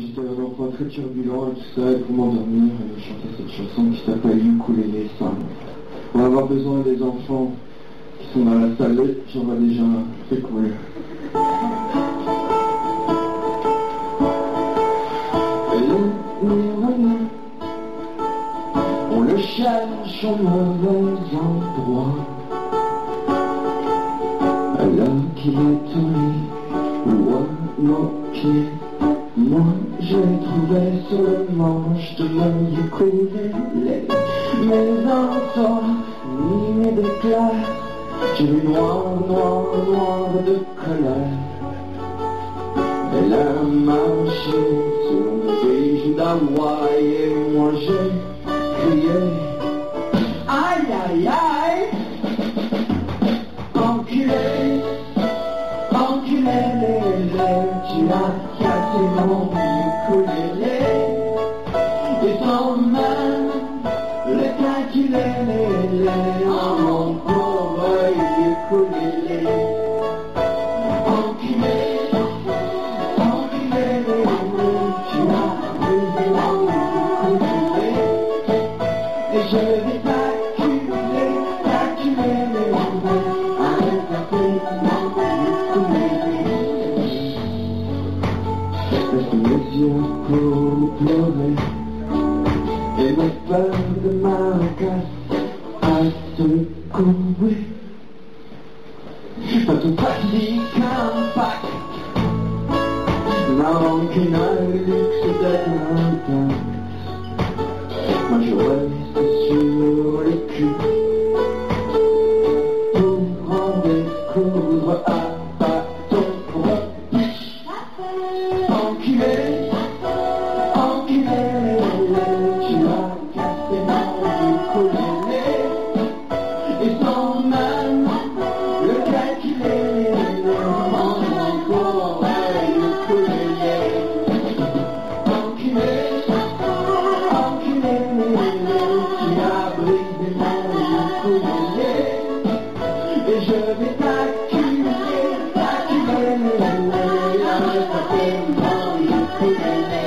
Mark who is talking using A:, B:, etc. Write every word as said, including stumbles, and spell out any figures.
A: j'étais un enfant très turbulent et tout ça, et pour m'endormir, elle m'a chanté cette chanson qui s'appelle Ukulele Sound. On va avoir besoin des enfants qui sont dans la salle, j'en vois déjà un, c'est cool. On le cherche au mauvais endroit, alors qu'il est au lit ou à nos pieds. Moi je l'ai trouvé sur le manche de mon ukulélé, mais en toi, ni d'éclat, j'ai vu noir, noir, noir de colère. Elle a marché sur le bridge d'Hawaï et moi j'ai crié aïe aïe aïe, enculé, enculé, tu as cassé mon ukulélé et sans même le calculer en mon pauvre ukulélé. Enculé, je vais t'acculer, t'acculer les mauvais avec la petite ukulélé. Baisse mes yeux pour pleurer et mes peurs de maracas à secouer. Pas tout pratique impact, non qu'une luxe d'être intact. Moi je reste sur le cul pour en découvrir à bâton rompu. Enculé, enculé, tu as cassé mon ukulélé et sans même le calculer en encore un ukulélé. Enculé, et je vais t'acculer, t'acculer, avec ta peine dans le ukulélé.